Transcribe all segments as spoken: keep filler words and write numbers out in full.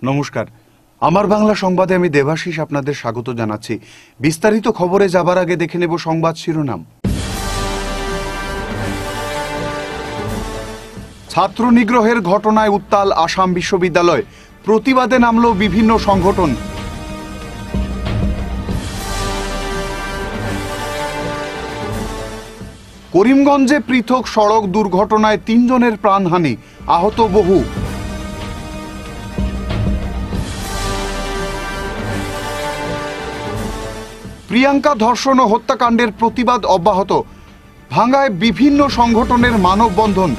নমস্কার, আমার বাংলা সংবাদে আমি দেবাশিস আপনাদের স্বাগত জানাচ্ছি। বিস্তারিত খবরে যাবার আগে দেখে নেব সংবাদ শিরোনাম। ছাত্র নিগ্রহের ঘটনায় উত্তাল আসাম বিশ্ববিদ্যালয়, প্রতিবাদে নামল বিভিন্ন সংগঠন। করিমগঞ্জে পৃথক সড়ক দুর্ঘটনায় তিনজনের প্রাণহানি, আহত বহু। প্রিয়াঙ্কা ধর্ষণ ও হত্যাকাণ্ডের প্রতিবাদ অব্যাহত, ভাঙ্গায় বিভিন্ন সংগঠনের মানববন্ধন।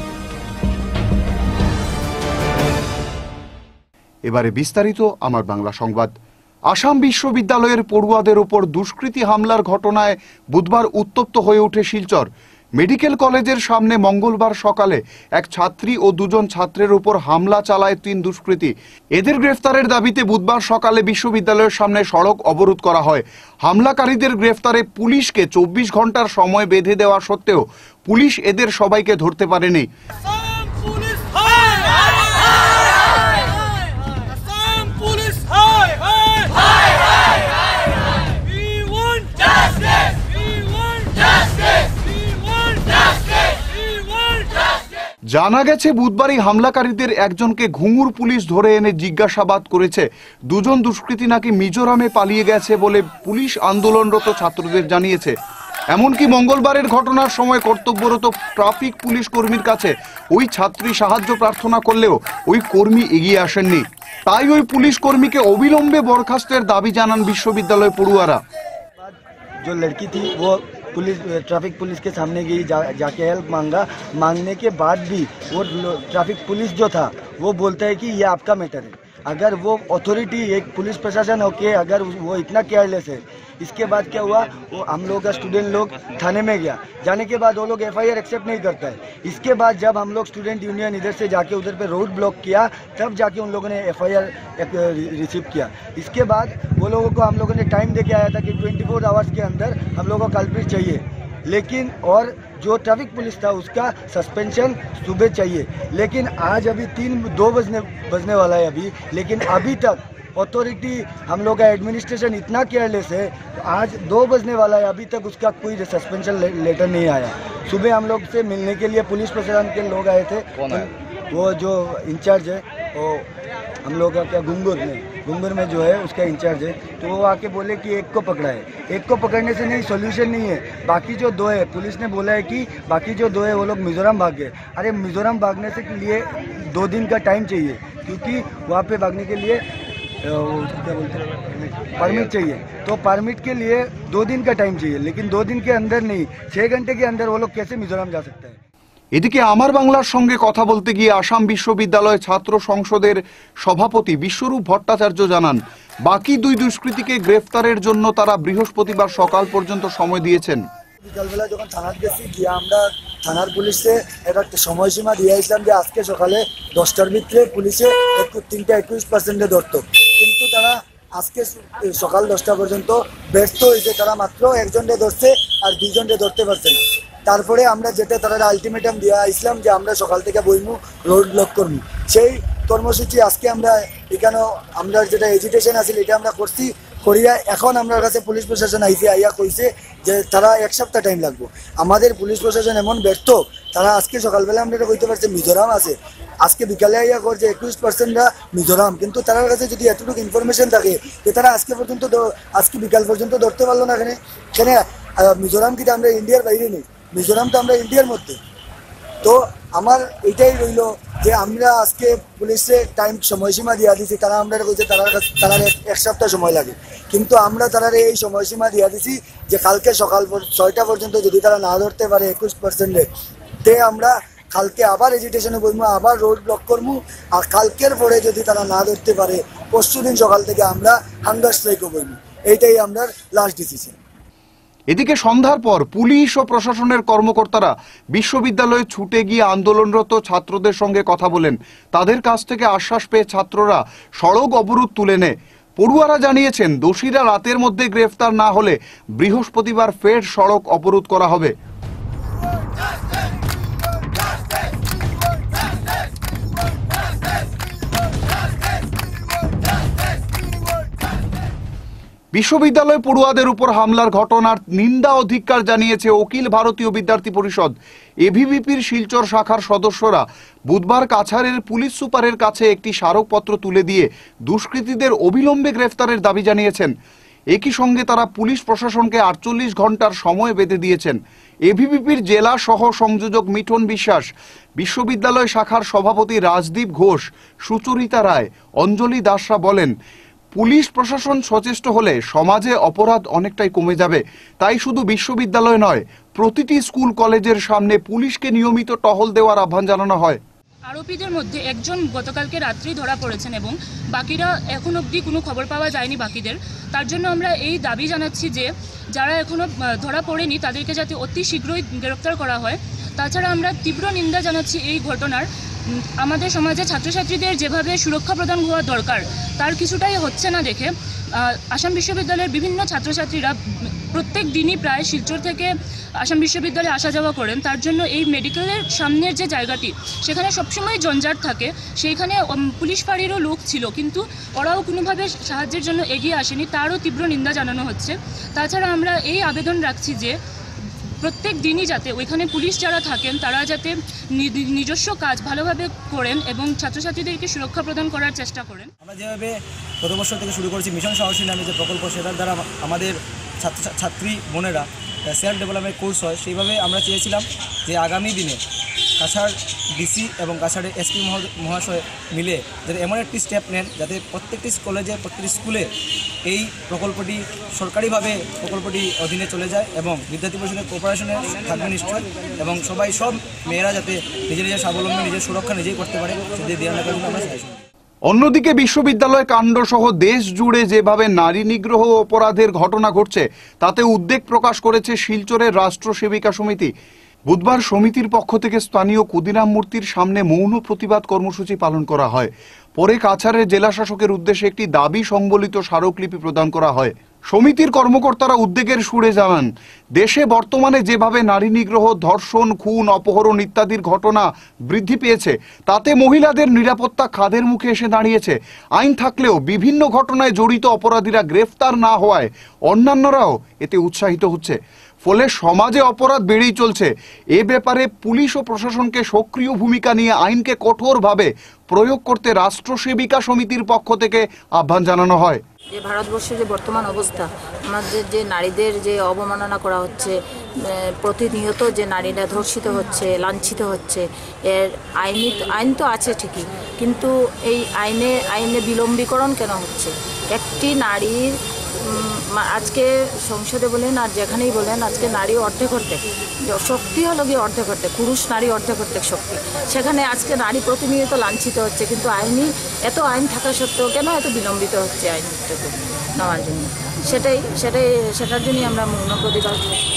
এবারে বিস্তারিত আমার বাংলা সংবাদ। আসাম বিশ্ববিদ্যালয়ের পড়ুয়াদের উপর দুষ্কৃতী হামলার ঘটনায় বুধবার উত্তপ্ত হয়ে ওঠে শিলচর। মেডিকেল কলেজের সামনে মঙ্গলবার সকালে এক ছাত্রী ও দুজন ছাত্রের উপর হামলা চালায় তিন দুষ্কৃতী। এদের গ্রেফতারের দাবিতে বুধবার সকালে বিশ্ববিদ্যালয়ের সামনে সড়ক অবরোধ করা হয়। হামলাকারীদের গ্রেফতারে পুলিশকে চব্বিশ ঘন্টার সময় বেঁধে দেওয়া সত্ত্বেও পুলিশ এদের সবাইকে ধরতে পারেনি। জানা গেছে বুধবারই হামলাকারীদের একজনকে ঘুঙুর পুলিশ ধরে এনে জিজ্ঞাসাবাদ করেছে। দুজন দুষ্কৃতী নাকি মিজোরামে পালিয়ে গেছে বলে পুলিশ আন্দোলনরত ছাত্রদের জানিয়েছে। এমনকি মঙ্গলবারের ঘটনার সময় কর্তব্যরত ট্রাফিক পুলিশ কর্মীর কাছে ওই ছাত্রী সাহায্য প্রার্থনা করলেও ওই কর্মী এগিয়ে আসেননি। তাই ওই পুলিশ কর্মীকে অবিলম্বে বরখাস্তের দাবি জানান বিশ্ববিদ্যালয় পড়ুয়ারা। जो लड़की थी वो पुलिस ट्रैफिक पुलिस के सामने गई, जा, जाके हेल्प मांगा। मांगने के बाद भी वो ट्रैफिक पुलिस जो था वो बोलता है कि ये आपका मैटर है। अगर वो अथॉरिटी एक पुलिस प्रशासन होके अगर वो इतना केयरलेस है, इसके बाद क्या हुआ, वो हम लोग का स्टूडेंट लोग थाने में गया। जाने के बाद वो लोग एफ आई आर एक्सेप्ट नहीं करता है। इसके बाद जब हम लोग स्टूडेंट यूनियन इधर से जाके उधर पे रोड ब्लॉक किया, तब जाके उन लोगों ने एफ आई आर रिसीव किया। इसके बाद वो लोगों को हम लोगों ने टाइम दे के आया था कि ट्वेंटी फोर आवर्स के अंदर हम लोगों को कल्प्रिट चाहिए, लेकिन और जो ट्रैफिक पुलिस था उसका सस्पेंशन सुबह चाहिए। लेकिन आज अभी तीन दो बजने बजने वाला है अभी, लेकिन अभी तक अथॉरिटी हम लोग का एडमिनिस्ट्रेशन इतना केयरलेस है। आज दो बजने वाला है, अभी तक उसका कोई सस्पेंशन लेटर नहीं आया। सुबह हम लोग से मिलने के लिए पुलिस प्रशासन के लोग आए थे। कौन है? वो जो इंचार्ज है वो हम लोग का क्या घुंगुर में घुंगुर में जो है उसका इंचार्ज है। तो वो आके बोले कि एक को पकड़ा है। एक को पकड़ने से नहीं, सॉल्यूशन नहीं है। बाकी जो दो है, पुलिस ने बोला है कि बाकी जो दो है वो लोग मिजोरम भाग गए। अरे मिजोरम भागने से के लिए दो दिन का टाइम चाहिए, क्योंकि वहाँ पे भागने के लिए क्या बोलते हैं परमिट चाहिए। तो परमिट के लिए दो दिन का टाइम चाहिए, लेकिन दो दिन के अंदर नहीं, छः घंटे के अंदर वो लोग कैसे मिजोरम जा सकता है। এদিকে আমার বাংলার সঙ্গে কথা বলতে গিয়ে আসাম বিশ্ববিদ্যালয় ছাত্র সংসদের সভাপতি বিশ্বরূপ ভট্টাচার্য জানান, বাকি দুই দুষ্কৃতীকে গ্রেফতারের জন্য তারা বৃহস্পতিবার সকাল পর্যন্ত সময় দিয়েছেন। বিকালবেলা যখন থানার গেছি গিয়ে আমরা থানার পুলিশে একটা সময়সীমা দিয়েছিলাম যে আজকে সকালে দশটার ভিতরে পুলিশে একটু তিনটা একুশ পার্সেন্টে ধরত, কিন্তু তারা আজকে সকাল দশটা পর্যন্ত ব্যর্থ হয়েছে। তারা মাত্র একজনকে ধরছে আর দুইজনকে ধরতে পারছে না। তারপরে আমরা যেটা তারা আলটিমেটাম দিয়ে আসলাম যে আমরা সকাল থেকে বইমু, রোড ব্লক করবো। সেই কর্মসূচি আজকে আমরা এখানে আমরা যেটা এজিটেশন আছে এটা আমরা করছি করিয়া এখন আমার কাছে পুলিশ প্রশাসন আইসে আইয়া কইছে যে তারা এক সপ্তাহ টাইম লাগবে। আমাদের পুলিশ প্রশাসন এমন ব্যর্থ, তারা আজকে সকালবেলা আমরা এটা কইতে পারছে মিজোরাম আছে, আজকে বিকালে আইয়া করছে একুশ পার্সেন্টরা মিজোরাম, কিন্তু তার কাছে যদি এতটুকু ইনফরমেশন থাকে যে তারা আজকে পর্যন্ত আজকে বিকাল পর্যন্ত ধরতে পারলো না। এখানে এখানে মিজোরাম কিন্তু আমরা ইন্ডিয়ার বাইরে নেই, মিজোরাম তো আমরা ইন্ডিয়ার মধ্যে। তো আমার এটাই রইল যে আমরা আজকে পুলিশে টাইম সময়সীমা দিয়া দিছি, তারা আমরা কইছে তারা তারা এক সপ্তাহ সময় লাগে, কিন্তু আমরা তারা এই সময়সীমা দিয়া দিছি যে কালকে সকাল ছয়টা পর্যন্ত যদি তারা না ধরতে পারে একুশ পার্সেন্টে, তে আমরা কালকে আবার এজিটেশনে বলবো, আবার রোড ব্লক করবো। আর কালকের পরে যদি তারা না ধরতে পারে পরশু দিন সকাল থেকে আমরা হাঙ্গার স্ট্রাইকও বলবো। এইটাই আমরা লাস্ট ডিসিশন। এদিকে সন্ধ্যার পর পুলিশ ও প্রশাসনের কর্মকর্তারা বিশ্ববিদ্যালয়ে ছুটে গিয়ে আন্দোলনরত ছাত্রদের সঙ্গে কথা বলেন। তাদের কাছ থেকে আশ্বাস পেয়ে ছাত্ররা সড়ক অবরোধ তুলে নেয়। পড়ুয়ারা জানিয়েছেন, দোষীরা রাতের মধ্যে গ্রেফতার না হলে বৃহস্পতিবার ফের সড়ক অবরোধ করা হবে। বিশ্ববিদ্যালয় পড়ুয়াদের উপর হামলার ঘটনার নিন্দা ও ধিক্কার জানিয়েছে অখিল ভারতীয় বিদ্যার্থী পরিষদ। এভিভিপির শিলচর শাখার সদস্যরা বুধবার কাছাড়ের পুলিশ সুপারের কাছে একটি স্মারকপত্র তুলে দিয়ে দুষ্কৃতীদের অবিলম্বে গ্রেফতারের দাবি জানিয়েছেন। একই সঙ্গে তারা পুলিশ প্রশাসনকে আটচল্লিশ ঘন্টার সময় বেঁধে দিয়েছেন। এভিভিপির জেলা সহ সংযোজক মিঠন বিশ্বাস, বিশ্ববিদ্যালয় শাখার সভাপতি রাজদীপ ঘোষ, সুচরিতা রায়, অঞ্জলি দাসরা বলেন, পুলিশ প্রশাসন সচেষ্ট হলে সমাজে অপরাধ অনেকটাই কমে যাবে। তাই শুধু বিশ্ববিদ্যালয় নয়, প্রতিটি স্কুল কলেজের সামনে পুলিশকে নিয়মিত টহল দেওয়ার আহ্বান জানানো হয়। আরোপীদের মধ্যে একজন গতকালকে রাত্রি ধরা পড়েছেন এবং বাকিরা এখন অবধি কোনো খবর পাওয়া যায়নি বাকিদের। তার জন্য আমরা এই দাবি জানাচ্ছি যে যারা এখনও ধরা পড়েনি তাদেরকে যাতে অতি শীঘ্রই গ্রেপ্তার করা হয়। তাছাড়া আমরা তীব্র নিন্দা জানাচ্ছি এই ঘটনার। আমাদের সমাজে ছাত্রছাত্রীদের যেভাবে সুরক্ষা প্রদান হওয়া দরকার তার কিছুটাই হচ্ছে না দেখে আসাম বিশ্ববিদ্যালয়ের বিভিন্ন ছাত্রছাত্রীরা প্রত্যেক দিনই প্রায় শিলচর থেকে আসাম বিশ্ববিদ্যালয়ে আসা যাওয়া করেন। তার জন্য এই মেডিকেলের সামনের যে জায়গাটি সেখানে সবসময় জঞ্জাট থাকে, সেইখানে পুলিশ ফাঁড়িরও লোক ছিল, কিন্তু ওরাও কোনোভাবে সাহায্যের জন্য এগিয়ে আসেনি, তারও তীব্র নিন্দা জানানো হচ্ছে। তাছাড়া আমরা এই আবেদন রাখছি যে প্রত্যেক দিনই যাতে ওইখানে পুলিশ যারা থাকেন তারা যাতে নিজস্ব কাজ ভালোভাবে করেন এবং ছাত্রছাত্রীদেরকে সুরক্ষা প্রদান করার চেষ্টা করেন। আমরা যেভাবে গত বছর থেকে শুরু করেছি মিশন সাহসী নামে যে প্রকল্প, সেটার দ্বারা আমাদের ছাত্র ছাত্রী বোনেরা সেলফ ডেভেলপমেন্ট কোর্স হয়, সেইভাবে আমরা চেয়েছিলাম যে আগামী দিনে কাছাড় ডিসি এবং কাছাড়ের এসপি মহাশয় মিলে যাতে এমন একটি স্টেপ নেন যাতে প্রত্যেকটি কলেজে প্রত্যেকটি স্কুলে এই প্রকল্পটি সরকারিভাবে প্রকল্পটি অধীনে চলে যায় এবং বিদ্যার্থী পরিষদের কোঅপারেশনে থাকবে নিশ্চয়, এবং সবাই সব মেয়েরা যাতে নিজের নিজের স্বাবলম্বী নিজের সুরক্ষা নিজেই করতে পারে সেদিকে ধ্যান রাখার জন্য আমরা চাইছি। অন্যদিকে বিশ্ববিদ্যালয় কাণ্ড সহ দেশ জুড়ে যেভাবে নারী নিগ্রহ অপরাধের ঘটনা ঘটছে তাতে উদ্বেগ প্রকাশ করেছে শিলচরের রাষ্ট্র সেবিকা সমিতি। বুধবার সমিতির পক্ষ থেকে স্থানীয় ক্ষুদিরাম মূর্তির সামনে মৌন প্রতিবাদ কর্মসূচি পালন করা হয়। পরে কাছাড়ের জেলা শাসকের উদ্দেশ্যে একটি দাবি সংবলিত স্মারকলিপি প্রদান করা হয়। সমিতির কর্মকর্তারা উদ্বেগের সুরে জানান, দেশে বর্তমানে যেভাবে নারী নিগ্রহ, ধর্ষণ, খুন, অপহরণ ইত্যাদির ঘটনা বৃদ্ধি পেয়েছে তাতে মহিলাদের নিরাপত্তা খাদের মুখে এসে দাঁড়িয়েছে। আইন থাকলেও বিভিন্ন ঘটনায় জড়িত অপরাধীরা গ্রেফতার না হওয়ায় অন্যান্যরাও এতে উৎসাহিত হচ্ছে। ফলে সমাজে অপরাধ বেড়েই চলছে। এ ব্যাপারে পুলিশ ও প্রশাসনকে সক্রিয় ভূমিকা নিয়ে আইনকে কঠোরভাবে প্রয়োগ করতে রাষ্ট্র সেবিকা সমিতির পক্ষ থেকে আহ্বান জানানো হয়। যে ভারতবর্ষের যে বর্তমান অবস্থা, আমাদের যে নারীদের যে অবমাননা করা হচ্ছে, প্রতিনিয়ত যে নারীরা ধর্ষিত হচ্ছে, লাঞ্ছিত হচ্ছে, এর আইনি আইন তো আছে ঠিকই, কিন্তু এই আইনে আইনে বিলম্বীকরণ কেন হচ্ছে? একটি নারীর আজকে সংসদে বলেন আর যেখানেই বলেন আজকে নারী অর্ধেক অর্ধেক শক্তি হলো গিয়ে অর্ধেক অর্ধেক, পুরুষ নারী অর্ধেক অর্ধেক শক্তি। সেখানে আজকে নারী প্রতিনিয়ত লাঞ্ছিত হচ্ছে, কিন্তু আইনি এত আইন থাকা সত্ত্বেও কেন এত বিলম্বিত হচ্ছে আইনটাকে নেওয়ার জন্য? সেটাই সেটাই সেটার জন্যই আমরা মৌন প্রতিবাদ।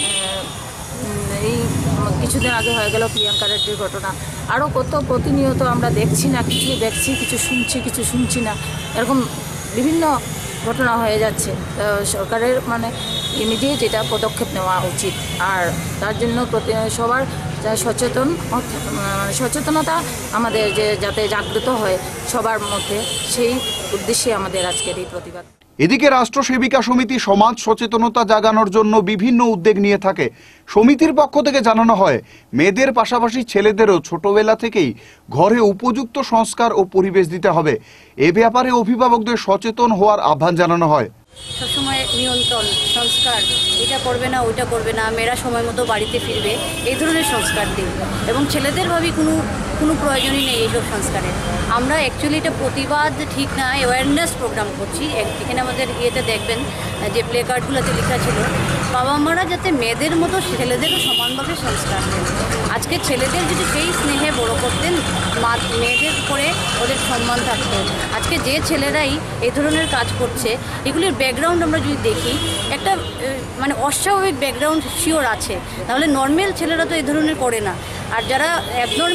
এই কিছুদিন আগে হয়ে গেল প্রিয়াঙ্কা রেড্ডির ঘটনা, আরও কত প্রতিনিয়ত আমরা দেখছি না, কিছু দেখছি কিছু শুনছি কিছু শুনছি না, এরকম বিভিন্ন ঘটনা হয়ে যাচ্ছে। সরকারের মানে ইমিডিয়েট এটা পদক্ষেপ নেওয়া উচিত, আর তার জন্য সবার সচেতন সচেতনতা আমাদের যে যাতে জাগ্রত হয় সবার মধ্যে, সেই উদ্দেশ্যে আমাদের আজকের এই প্রতিবাদ। এদিকে রাষ্ট্র সেবিকা সমিতি সমাজ সচেতনতা জাগানোর জন্য বিভিন্ন উদ্যোগ নিয়ে থাকে। সমিতির পক্ষ থেকে জানানো হয়, মেয়েদের পাশাপাশি ছেলেদেরও ছোটবেলা থেকেই ঘরে উপযুক্ত সংস্কার ও পরিবেশ দিতে হবে। এ ব্যাপারে অভিভাবকদের সচেতন হওয়ার আহ্বান জানানো হয়। সবসময় নিয়ন্ত্রণ, সংস্কার, এটা করবে না ওইটা করবে না, মেয়েরা সময় মতো বাড়িতে ফিরবে, এই ধরনের সংস্কার দিন। এবং ছেলেদের ভাবে কোনো কোনো প্রয়োজনই নেই এইসব সংস্কারের। আমরা অ্যাকচুয়ালি এটা প্রতিবাদ ঠিক না, অ্যাওয়ারনেস প্রোগ্রাম করছি। এখানে আমাদের ইয়েতে দেখবেন যে প্লে কার্ডগুলোতে লেখা ছিল বাবা মারা যাতে মেয়েদের মতো ছেলেদেরও সমানভাবে সংস্কার দেন। আজকে ছেলেদের যদি সেই স্নেহে বড় করতেন, মা মেয়েদের উপরে ওদের সম্মান থাকতো। আজকে যে ছেলেরাই এই ধরনের কাজ করছে, এগুলির ব্যাকগ্রাউন্ড আমরা যদি দেখি, একটা মানে অস্বাভাবিক ব্যাকগ্রাউন্ড শিওর আছে, তাহলে নর্মাল ছেলেরা তো এই ধরনের করে না। আর যারা অ্যাবনর্মালি বড়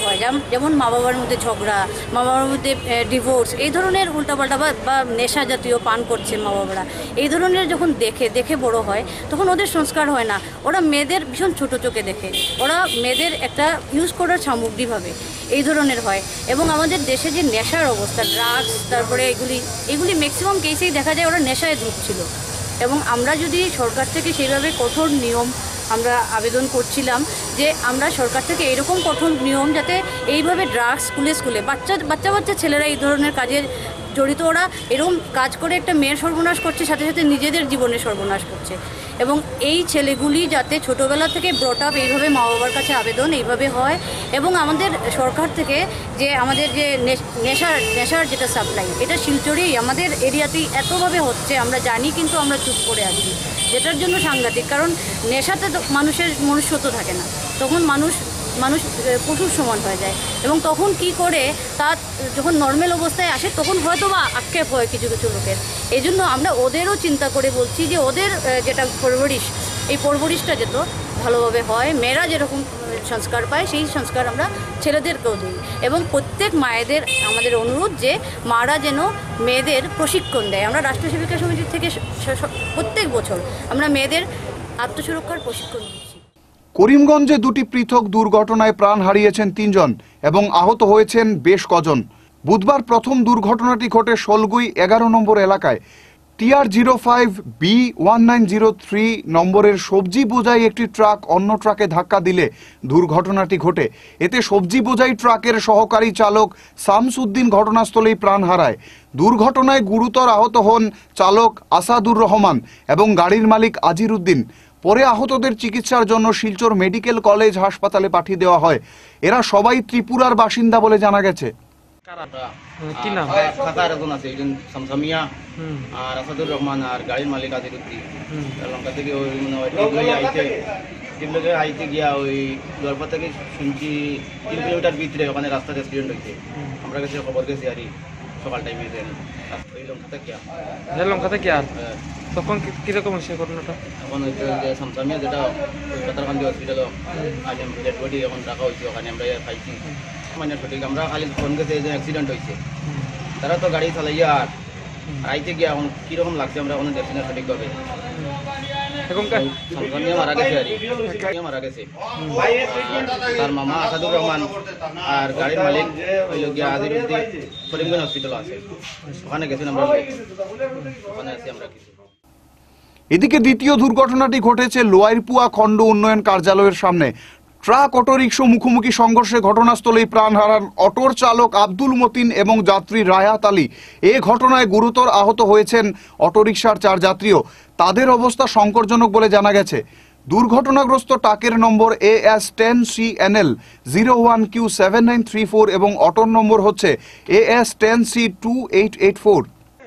হয়, যেমন মা বাবার মধ্যে ঝগড়া, মা বাবার মধ্যে ডিভোর্স, এই ধরনের উল্টাপাল্টা বা বা নেশা জাতীয় পান করছে মা বাবারা, এই ধরনের যখন দেখে দেখে বড় হয় তখন ওদের সংস্কার হয় না। ওরা মেয়েদের ভীষণ ছোটো চোখে দেখে, ওরা মেয়েদের একটা ইউজ করার সামগ্রী ভাবে, এই ধরনের হয়। এবং আমাদের দেশে যে নেশার অবস্থা, ড্রাগস, তারপরে এগুলি এগুলি ম্যাক্সিমাম কেসেই দেখা যায় ওরা নেশায় ধুঁকছিল। এবং আমরা যদি সরকার থেকে সেইভাবে কঠোর নিয়ম আমরা আবেদন করছিলাম যে আমরা সরকার থেকে এরকম কঠোর নিয়ম যাতে এইভাবে ড্রাগস স্কুলে স্কুলে বাচ্চা বাচ্চা বাচ্চা ছেলেরা এই ধরনের কাজে জড়িত, ওরা এরকম কাজ করে একটা মেয়ের সর্বনাশ করছে, সাথে সাথে নিজেদের জীবনের সর্বনাশ করছে। এবং এই ছেলেগুলি যাতে ছোটোবেলা থেকে ব্রট আপ এইভাবে মা বাবার কাছে আবেদন এইভাবে হয়। এবং আমাদের সরকার থেকে যে আমাদের যে নেশার নেশার যেটা সাপ্লাই, এটা শিলচরেই আমাদের এরিয়াতেই এতভাবে হচ্ছে আমরা জানি, কিন্তু আমরা চুপ করে আছি, যেটার জন্য সাংঘাতিক। কারণ নেশাতে তো মানুষের মনুষ্যত্ব থাকে না, তখন মানুষ মানুষ পশুর সমান হয়ে যায়। এবং তখন কি করে তা যখন নর্মাল অবস্থায় আসে তখন হয়তো বা আক্ষেপ হয় কিছু কিছু লোকের। এই জন্য আমরা ওদেরও চিন্তা করে বলছি যে ওদের যেটা পরবরিশ, এই পরবরিশটা যেত ভালোভাবে হয়, মেয়েরা যেরকম সংস্কার পায় সেই সংস্কার আমরা ছেলেদেরকেও দিই। এবং প্রত্যেক মায়েদের আমাদের অনুরোধ যে মারা যেন মেয়েদের প্রশিক্ষণ দেয়। আমরা রাষ্ট্র সেবিকা সমিতি থেকে প্রত্যেক বছর আমরা মেয়েদের আত্মসুরক্ষার প্রশিক্ষণ দিচ্ছি। করিমগঞ্জে দুটি পৃথক দুর্ঘটনায় প্রাণ হারিয়েছেন তিনজন এবং আহত হয়েছেন বেশ কজন। বুধবার প্রথম দুর্ঘটনাটি ঘটে শোলগুই এগারো নম্বর এলাকায়। TR zero five B one nine zero three নম্বরের সবজি বোঝাই একটি ট্রাক অন্য ট্রাকে ধাক্কা দিলে দুর্ঘটনাটি ঘটে। এতে সবজি বোঝাই ট্রাকের সহকারী চালক শামসুদ্দিন ঘটনাস্থলেই প্রাণ হারায়। দুর্ঘটনায় গুরুতর আহত হন চালক আসাদুর রহমান এবং গাড়ির মালিক আজির উদ্দিন। পরে আহতদের চিকিৎসার জন্য শিলচর মেডিকেল কলেজ হাসপাতালে পাঠিয়ে দেওয়া হয়। এরা সবাই ত্রিপুরার বাসিন্দা বলে জানা গেছে। কি নাম? খাতার একজন আছে, একজন সামসামিয়া আর আসাদুর রহমান আর গাড়ির মালিক আজির উদ্দিন। লঙ্কা থেকে ওই মানে টিপলগে আইতে টিপলগে আইতে গিয়া ওই দুয়ারপা থেকে শুনছি তিন কিলোমিটার ভিতরে ওখানে রাস্তাতে অ্যাক্সিডেন্ট হয়েছে। আমরা কাছে খবর গেছি আর সকাল টাইমে ওই লঙ্কা থেকে লঙ্কা থেকে আর তখন কিরকম হয়েছে ঘটনাটা? এখন হচ্ছে যে সামসামিয়া যেটা কাতারকান্দি হসপিটাল আজ ডেড বডি এখন রাখা হয়েছে, ওখানে আমরা পাইছি। মানে সঠিক আমরা খালি ফোন গেছে যে অ্যাক্সিডেন্ট হয়েছে, তারা তো গাড়ি চালাইয়া আর আইতে গিয়া এখন কীরকম লাগছে আমরা কোনো দেখছি না সঠিকভাবে। সামসামিয়া মারা গেছে আর মারা গেছে তার মামা আসাদুর রহমান আর গাড়ির মালিক হইল গিয়া আজির উদ্দিন করিমগঞ্জ হসপিটাল আছে, ওখানে গেছেন আমরা, ওখানে আছি আমরা কিছু। এদিকে দ্বিতীয় দুর্ঘটনাটি ঘটেছে লোয়ারপুয়া খণ্ড উন্নয়ন কার্যালয়ের সামনে। ট্রাক অটোরিকশা মুখোমুখি সংঘর্ষে ঘটনাস্থলেই প্রাণ হারান অটোর চালক আব্দুল মতিন এবং যাত্রী রায়াত আলী। এ ঘটনায় গুরুতর আহত হয়েছেন অটোরিকশার চার যাত্রীও। তাদের অবস্থা সংকটজনক বলে জানা গেছে। দুর্ঘটনাগ্রস্ত ট্রাকের নম্বর A S ten C N L zero one Q seven nine three four এবং অটোর নম্বর হচ্ছে A S ten C two eight eight four.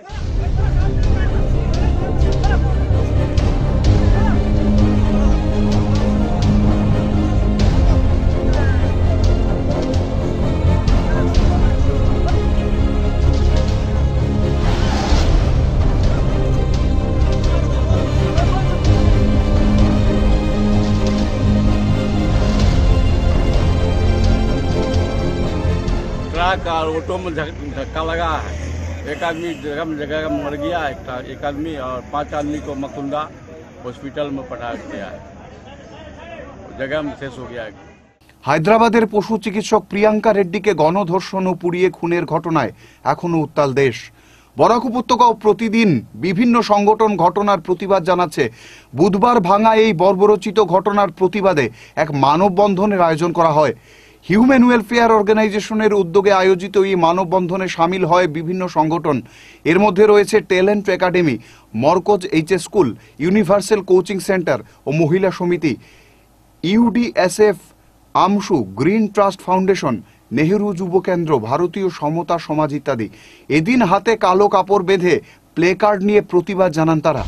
Truck और ऑटो में धक्का लगा है, एक आदमी जगह में जगह मर गया, एक, एक आदमी और पांच आदमी को मकुंदा हॉस्पिटल में पठा दिया है, जगह में शेष हो गया है। হায়দ্রাবাদের পশু চিকিৎসক প্রিয়াঙ্কা রেড্ডিকে গণধর্ষণ ও পুড়িয়ে খুনের ঘটনায় এখনো উত্তাল দেশ। বরাক উপত্যকাও প্রতিদিন বিভিন্ন সংগঠন ঘটনার প্রতিবাদ জানাচ্ছে। বুধবার ভাঙা এই বর্বরচিত ঘটনার প্রতিবাদে এক মানববন্ধনের আয়োজন করা হয়। হিউম্যান ওয়েলফেয়ার অর্গানাইজেশনের উদ্যোগে আয়োজিত এই মানববন্ধনে সামিল হয় বিভিন্ন সংগঠন। এর মধ্যে রয়েছে talent academy, Markaz H S school, universal coaching centre ও মহিলা সমিতি, UDSF, AAMSU, green trust foundation, Nehru Yuva Kendra, ভারতীয় সমতা সমাজ ইত্যাদি। এদিন হাতে কালো কাপড় বেঁধে প্লে কার্ড নিয়ে প্রতিবাদ জানান তারা।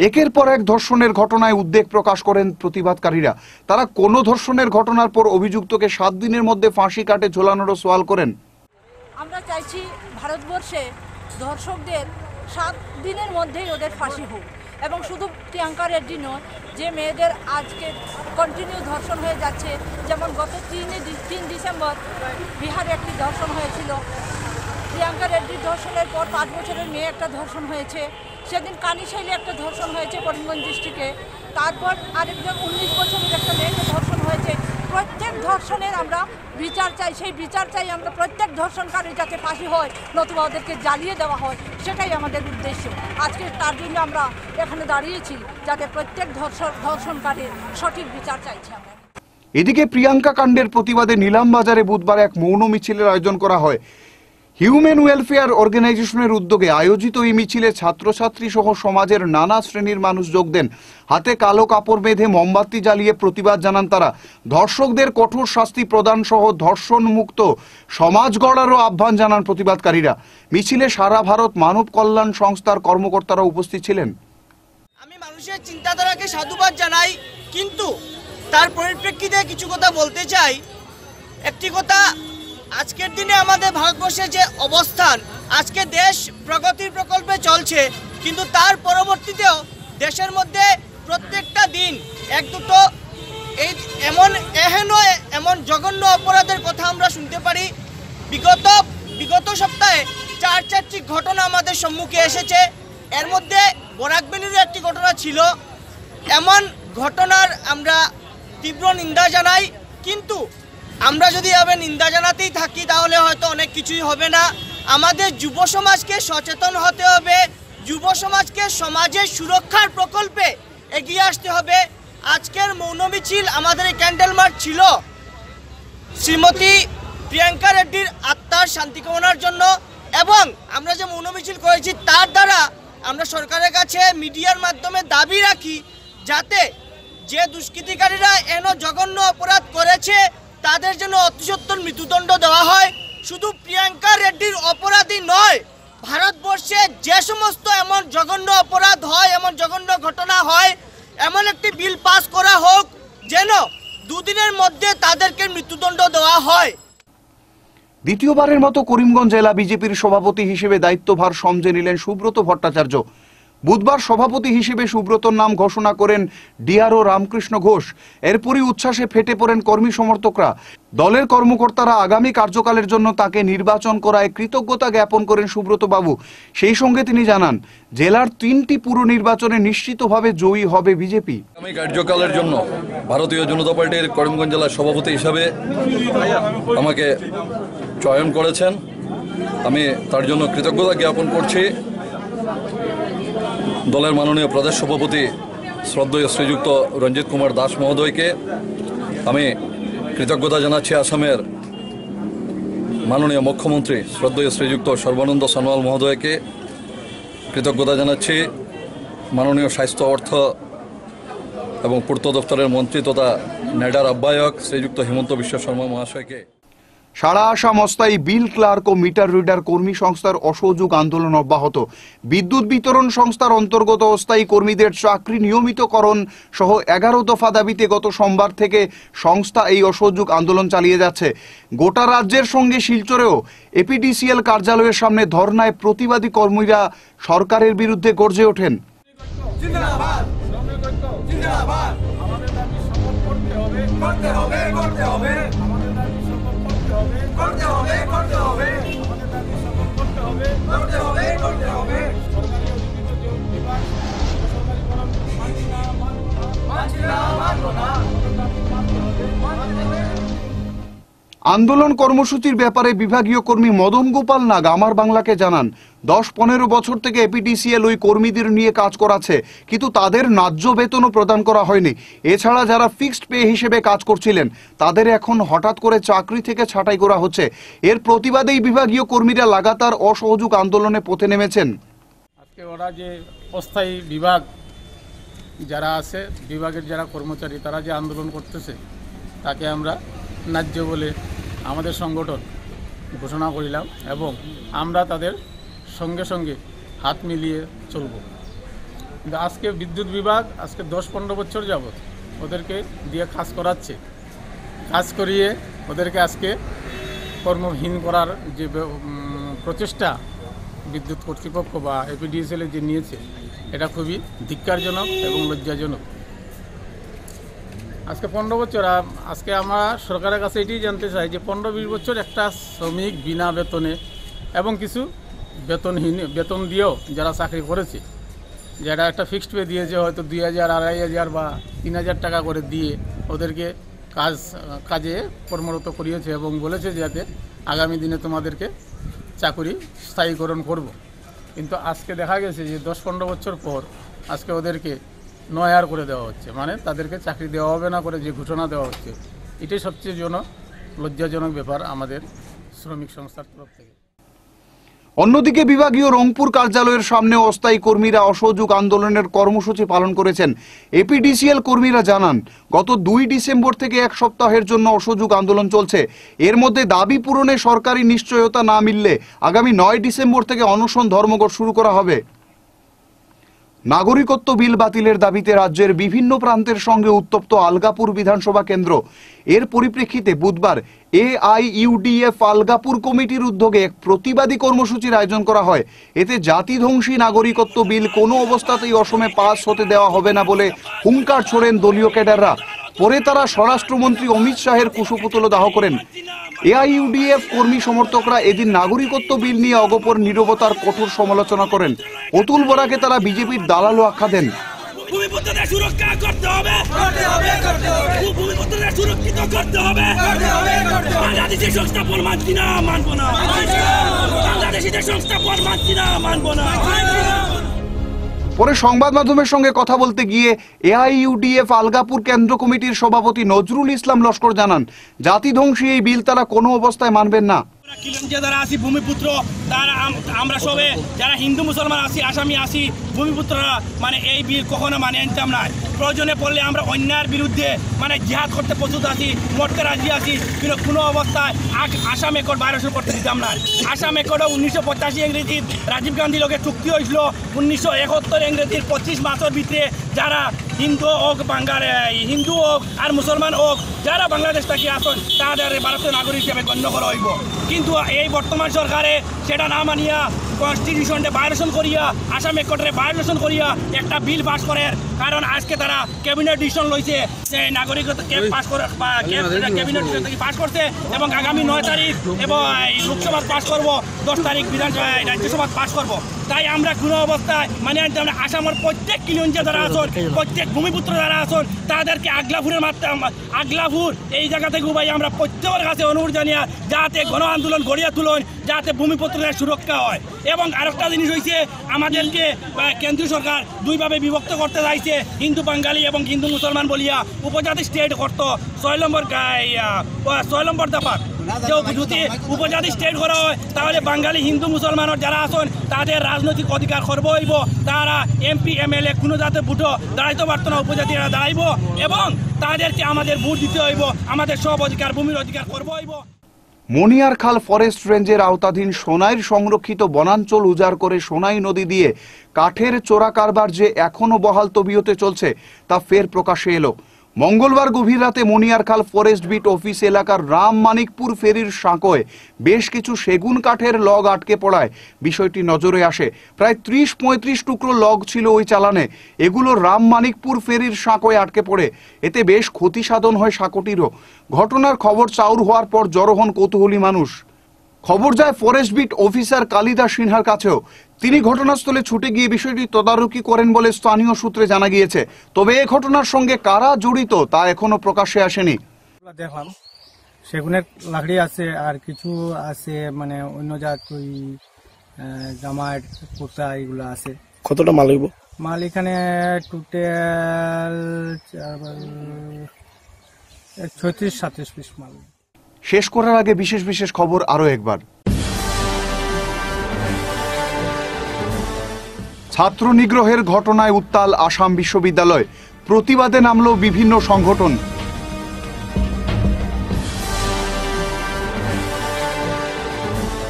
একের পর এক ধর্ষণের ঘটনায় উদ্বেগ প্রকাশ করেন প্রতিবাদকারীরা। তারা কোনো ধর্ষণের ঘটনার পর অভিযুক্তকে সাত দিনের মধ্যে ফাঁসি কাটে ঝোলানোরও সওয়াল করেন। আমরা চাইছি ভারতবর্ষে ধর্ষকদের সাত দিনের মধ্যেই ওদের ফাঁসি হোক, এবং শুধু প্রিয়াঙ্কা রেড্ডি নয়, যে মেয়েদের আজকে কন্টিনিউ ধর্ষণ হয়ে যাচ্ছে, যেমন গত তিন তিন ডিসেম্বর বিহারে একটি ধর্ষণ হয়েছিল, প্রিয়াঙ্কা রেড্ডির ধর্ষণের পর পাঁচ বছরের মেয়ে একটা ধর্ষণ হয়েছে, সেদিন কানিশাইলে একটা ধর্ষণ হয়েছে করিমগঞ্জ ডিস্ট্রিক্টে, তারপর আরেকজন উনিশ বছরের একটা মেয়েকে ধর্ষণ হয়েছে। প্রত্যেক ধর্ষণের আমরা বিচার চাই, সেই বিচার চাই আমরা প্রত্যেক ধর্ষণকারী যাতে ফাঁসি হয়, নতুবা ওদেরকে জ্বালিয়ে দেওয়া হয়, সেটাই আমাদের উদ্দেশ্য। আজকে তার জন্য আমরা এখানে দাঁড়িয়েছি, যাতে প্রত্যেক ধর্ষণ ধর্ষণকারীর সঠিক বিচার চাইছি আমরা। এদিকে প্রিয়াঙ্কা কাণ্ডের প্রতিবাদে নিলাম বাজারে বুধবার এক মৌন মিছিলের আয়োজন করা হয়। হিউম্যান ওয়েলফেয়ার অর্গানাইজেশনের উদ্যোগে আয়োজিত এই মিছিলে ছাত্রছাত্রী সহ সমাজের নানা শ্রেণীর মানুষ যোগ দেন। হাতে কালো কাপড় বেঁধে মোমবাতি জ্বালিয়ে প্রতিবাদ জানান তারা। ধর্ষকদের কঠোর শাস্তি প্রদান সহ ধর্ষণ মুক্ত সমাজ গড়ারও আহ্বান জানান প্রতিবাদকারীরা। মিছিলে সারা ভারত মানব কল্যাণ সংস্থার কর্মকর্তারা উপস্থিত ছিলেন। আমি মানুষের চিন্তাধারাকে সাধুবাদ জানাই, কিন্তু তার পরিপ্রেক্ষিতে কিছু কথা বলতে চাই। একটি কথা, আজকের দিনে আমাদের ভারতবর্ষের যে অবস্থান, আজকে দেশ প্রগতির প্রকল্পে চলছে, কিন্তু তার পরবর্তীতেও দেশের মধ্যে প্রত্যেকটা দিন এক দুটো এই এমন এহেন এমন জঘন্য অপরাধের কথা আমরা শুনতে পারি। বিগত বিগত সপ্তাহে চার চারটি ঘটনা আমাদের সম্মুখে এসেছে। এর মধ্যে বরাকবেলিরও একটি ঘটনা ছিল। এমন ঘটনার আমরা তীব্র নিন্দা জানাই, কিন্তু আমরা যদি এভাবে নিন্দা জানাতেই থাকি তাহলে হয়তো অনেক কিছুই হবে না। আমাদের যুব সমাজকে সচেতন হতে হবে, যুব সমাজকে সমাজের সুরক্ষার প্রকল্পে এগিয়ে আসতে হবে। আজকের মৌন মিছিল আমাদের এই ক্যান্ডেল মার্চ ছিল শ্রীমতী প্রিয়াঙ্কা রেড্ডির আত্মার শান্তি কামনার জন্য, এবং আমরা যে মৌন মিছিল করেছি তার দ্বারা আমরা সরকারের কাছে মিডিয়ার মাধ্যমে দাবি রাখি, যাতে যে দুষ্কৃতিকারীরা এন জঘন্য অপরাধ করেছে তাদের জন্য অতি সত্বর মৃত্যুদণ্ড দেওয়া হয়। শুধু প্রিয়াঙ্কা রেড্ডির অপরাধী নয়, ভারতবর্ষে যে সমস্ত এমন জঘন্য অপরাধ হয়, এমন জঘন্য ঘটনা হয়, এমন একটি বিল পাস করা হোক যেন দুদিনের মধ্যে তাদেরকে মৃত্যুদণ্ড দেওয়া হয়। দ্বিতীয়বারের মতো করিমগঞ্জ জেলা বিজেপির সভাপতি হিসেবে দায়িত্বভার সমঝে নিলেন সুব্রত ভট্টাচার্য। বুধবার সভাপতি হিসেবে সুব্রতর নাম ঘোষণা করেন ডিআরও রামকৃষ্ণ ঘোষ। এরপরই উচ্ছ্বাসে ফেটে পড়েন কর্মী সমর্থকরা। দলের কর্মকর্তারা আগামী কার্যকালের জন্য তাকে নির্বাচন করায় কৃতজ্ঞতা জ্ঞাপন করেন সুব্রত বাবু। সেই সঙ্গে তিনি জানান, জেলার তিনটি পুর নির্বাচনে নিশ্চিতভাবে জয়ী হবে বিজেপি। আগামী কার্যকালের জন্য ভারতীয় জনতা পার্টির করিমগঞ্জ জেলার সভাপতি হিসাবে আমাকে চয়ন করেছেন, আমি তার জন্য কৃতজ্ঞতা জ্ঞাপন করছি। দলের মাননীয় প্রদেশ সভাপতি শ্রদ্ধেয় শ্রীযুক্ত রঞ্জিত কুমার দাস মহোদয়কে আমি কৃতজ্ঞতা জানাচ্ছি। আসামের মাননীয় মুখ্যমন্ত্রী শ্রদ্ধেয় শ্রীযুক্ত সর্বানন্দ সোনোয়াল মহোদয়কে কৃতজ্ঞতা জানাচ্ছি। মাননীয় স্বাস্থ্য অর্থ এবং পূর্ত দপ্তরের মন্ত্রী তথা নেডার আহ্বায়ক শ্রীযুক্ত হিমন্ত বিশ্ব শর্মা মহাশয়কে। সারা আসাম অস্থায়ী বিল ক্লার্ক ও মিটার রিডার কর্মী সংস্থার অসহযোগ আন্দোলন অব্যাহত। বিদ্যুৎ বিতরণ সংস্থার অন্তর্গত অস্থায়ী কর্মীদের চাকরি নিয়মিতকরণ সহ এগারো দফা দাবিতে গত সোমবার থেকে সংস্থা এই অসহযোগ আন্দোলন চালিয়ে যাচ্ছে। গোটা রাজ্যের সঙ্গে শিলচরেও এপিডিসিএল কার্যালয়ের সামনে ধর্নায় প্রতিবাদী কর্মীরা সরকারের বিরুদ্ধে গর্জে ওঠেন। আন্দোলন কর্মসূচির ব্যাপারে বিভাগীয় কর্মী মদন গোপাল নাগ আমার বাংলাকে জানান, দশ পনেরো বছর থেকে এপিডিসিএল ওই কর্মীদের নিয়ে কাজ করাচ্ছে, কিন্তু তাদের ন্যায্য বেতনও প্রদান করা হয়নি। এছাড়া যারা ফিক্সড পে হিসেবে কাজ করছিলেন তাদের এখন হঠাৎ করে চাকরি থেকে ছাঁটাই করা হচ্ছে। এর প্রতিবাদেই বিভাগীয় কর্মীরা লাগাতার অসহযোগ আন্দোলনে পথে নেমেছেন। আজকে ওরা যে অস্থায়ী বিভাগ যারা আছে, বিভাগের যারা কর্মচারী, তারা যে আন্দোলন করতেছে তাকে আমরা ন্যায্য বলে আমাদের সংগঠন ঘোষণা করিলাম, এবং আমরা তাদের সঙ্গে সঙ্গে হাত মিলিয়ে চলব। কিন্তু আজকে বিদ্যুৎ বিভাগ আজকে দশ পনেরো বছর যাবৎ ওদেরকে দিয়ে কাজ করাচ্ছে, কাজ করিয়ে ওদেরকে আজকে কর্মহীন করার যে প্রচেষ্টা বিদ্যুৎ কর্তৃপক্ষ বা এপিডিএসএল যে নিয়েছে এটা খুবই ধিক্কারজনক এবং লজ্জাজনক। আজকে পনেরো বছর আজকে আমরা সরকারের কাছে এটাই জানতে চাই যে পনেরো বিশ বছর একটা শ্রমিক বিনা বেতনে এবং কিছু বেতনহীন বেতন দিয়েও যারা চাকরি করেছে, যারা একটা ফিক্সড পে দিয়েছে হয়তো দুই হাজার আড়াই হাজার বা তিন হাজার টাকা করে দিয়ে ওদেরকে কাজ কাজে কর্মরত করিয়েছে এবং বলেছে যাতে আগামী দিনে তোমাদেরকে চাকরি স্থায়ীকরণ করব। কিন্তু আজকে দেখা গেছে যে দশ পনেরো বছর পর আজকে ওদেরকে নয়ার করে দেওয়া হচ্ছে, মানে তাদেরকে চাকরি দেওয়া হবে না করে যে ঘোষণা দেওয়া হচ্ছে, এটাই সবচেয়ে জন লজ্জাজনক ব্যাপার আমাদের শ্রমিক সংস্থার তরফ থেকে। অন্যদিকে বিভাগীয় রংপুর কার্যালয়ের সামনে অস্থায়ী কর্মীরা অসহযোগ আন্দোলনের কর্মসূচি পালন করেছেন। এপিডিসিএল কর্মীরা জানান, গত দুই ডিসেম্বর থেকে এক সপ্তাহের জন্য অসহযোগ আন্দোলন চলছে। এর মধ্যে দাবি পূরণে সরকারি নিশ্চয়তা না মিললে আগামী নয় ডিসেম্বর থেকে অনশন ধর্মঘট শুরু করা হবে। নাগরিকত্ব বিল বাতিলের দাবিতে রাজ্যের বিভিন্ন প্রান্তের সঙ্গে উত্তপ্ত আলগাপুর বিধানসভা কেন্দ্র। এর পরিপ্রেক্ষিতে বুধবার এআইইউডিএফ আলগাপুর কমিটির উদ্যোগে এক প্রতিবাদী কর্মসূচির আয়োজন করা হয়। এতে জাতিধ্বংসী নাগরিকত্ব বিল কোনো অবস্থাতেই অসমে পাস হতে দেওয়া হবে না বলে হুঙ্কার ছোড়েন দলীয় ক্যাডাররা। পরে তারা স্বরাষ্ট্রমন্ত্রী অমিত শাহের কুশপুতল দাহ করেন। এআইইউডিএফ কর্মী সমর্থকরা এদিন নাগরিকত্ব বিল নিয়ে অগপর নীরবতার কঠোর সমালোচনা করেন। অতুল বরাকে তারা বিজেপির দালালও আখ্যা দেন। ভূমিপুত্রদের সুরক্ষা করতে হবে, ভূমিপুত্রদের সুরক্ষিত করতে হবে। বাংলাদেশের সংস্থাপন মানছি না, মানবো না। বাংলাদেশিদের সংস্থাপন মানছি না, মানবো না। পরে সংবাদ মাধ্যমের সঙ্গে কথা বলতে গিয়ে এআইইউডিএফ আলগাপুর কেন্দ্র কমিটির সভাপতি নজরুল ইসলাম লস্কর জানান, জাতিধ্বংসী এই বিল তারা কোনো অবস্থায় মানবেন না। যারা আছি ভূমিপুত্র, তারা আমরা সবে যারা হিন্দু মুসলমান আছি, আসামি আছি, ভূমিপুত্ররা মানে এই বিল কখনো মানে আনতাম না। প্রয়োজনে পড়লে আমরা অন্যায়ের বিরুদ্ধে মানে জিহাদ করতে প্রস্তুত আছি, মরতে রাজি আছি, কিন্তু কোনো অবস্থায় আসাম একট ভাইরাসও করতে দিতাম না। আসাম একটও উনিশশো পঁচাশি ইংরেজির রাজীব গান্ধী লোকের চুক্তি হয়েছিল। উনিশশো একাত্তর ইংরেজির পঁচিশ মাসের ভিতরে যারা হিন্দু হোক, বাঙ্গাল হিন্দু হোক আর মুসলমান হোক, যারা বাংলাদেশ থেকে আসেন তাদের ভারতীয় নাগরিক হিসেবে গণ্য করা হইব। কিন্তু এই বর্তমান সরকারে সেটা না মানিয়া কনস্টিটিউশনটা ভায়োলেশন করিয়া, আসাম একটরে ভায়োলেশন করিয়া একটা বিল পাস করে। কারণ আজকে তারা ক্যাবিনেট ডিসিশন লইছে যে নাগরিকত্ব পাস করে, ক্যাবিনেট পাস করছে এবং আগামী নয় তারিখ এবং লোকসভা পাস করবো, দশ তারিখ বিধানসভা রাজ্যসভা পাস করব। তাই আমরা কোনো অবস্থায় মানে আনতে আমরা আসামের প্রত্যেক কিলোঞ্জা যারা আসন, প্রত্যেক ভূমিপুত্র যারা আসন, তাদেরকে আগলাপুরের মাত্রা আগলাপুর এই জায়গা থেকে ভাই আমরা প্রত্যেকের কাছে অনুরোধ জানিয়া যাতে গণ আন্দোলন গড়িয়া তুলন, যাতে ভূমিপুত্রদের সুরক্ষা হয়। এবং আরেকটা জিনিস হয়েছে, আমাদেরকে কেন্দ্রীয় সরকার দুইভাবে বিভক্ত করতে চাইছে, হিন্দু বাঙালি এবং হিন্দু মুসলমান বলিয়া উপজাতি স্টেট করতো। ছয় নম্বর ছয় নম্বর দফা যদি উপজাতি স্টেট করা হয় তাহলে বাঙালি হিন্দু মুসলমানের যারা আসন তাদের রাজনৈতিক অধিকার খর্ব হইব। তারা এমপি এমএলএ কোনো যাতে ভোটও দাঁড়াইতে পারতো না, উপজাতিরা দাঁড়াইব এবং তাদেরকে আমাদের ভোট দিতে হইব, আমাদের সব অধিকার ভূমির অধিকার খর্ব হইব। মনিয়ারখাল ফরেস্ট রেঞ্জের আওতাধীন সোনাইর সংরক্ষিত বনাঞ্চল উজাড় করে সোনাই নদী দিয়ে কাঠের চোরা কারবার যে এখনো বহাল তবিয়তে চলছে তা ফের প্রকাশ্যে এলো। মঙ্গলবার গভীর রাতে মনিয়ারখাল ফরেস্ট বিট অফিস এলাকার রাম মানিকপুর ফেরির সাঁকোয় বেশ কিছু সেগুন কাঠের লগ আটকে পড়ায় বিষয়টি নজরে আসে। প্রায় ত্রিশ পঁয়ত্রিশ টুকরো লগ ছিল ওই চালানে। এগুলো রাম মানিকপুর ফেরির সাঁকোয় আটকে পড়ে, এতে বেশ ক্ষতি সাধন হয় সাঁকোটিরও। ঘটনার খবর চাউর হওয়ার পর জড়ো হন কৌতূহলী মানুষ। খবর যায় ফরেস্ট বিট অফিসার কালিদাস সিনহার কাছেও। তিনি ঘটনাস্থলে ছুটে গিয়ে বিষয়টি তদারকি করেন বলে স্থানীয় সূত্রে জানা গিয়েছে। তবে এই ঘটনার সঙ্গে কারা জড়িত তা এখনো প্রকাশ্যে আসেনি। দেখলাম সেগুনের লাকড়ি আছে আর কিছু আছে মানে অন্য জাত ওই জামার কুর্তা এগুলো আছে। কতটা মাল হইব? মাল এখানে টোটাল ছত্রিশ সাতত্রিশ পিস মাল। শেষ করার আগে বিশেষ বিশেষ খবর আরো একবার। ছাত্র নিগ্রহের ঘটনায় উত্তাল আসাম বিশ্ববিদ্যালয়, প্রতিবাদে নামল বিভিন্ন সংগঠন।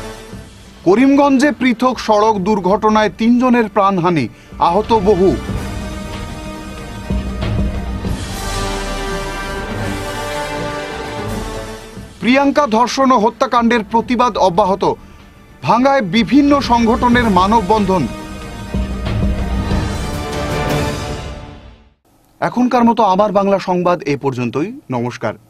করিমগঞ্জে পৃথক সড়ক দুর্ঘটনায় তিনজনের প্রাণহানি, আহত বহু। প্রিয়াঙ্কা ধর্ষণ ও হত্যাকাণ্ডের প্রতিবাদ অব্যাহত, ভাঙ্গায় বিভিন্ন সংগঠনের মানববন্ধন। এখনকার মতো আমার বাংলা সংবাদ এ পর্যন্তই। নমস্কার।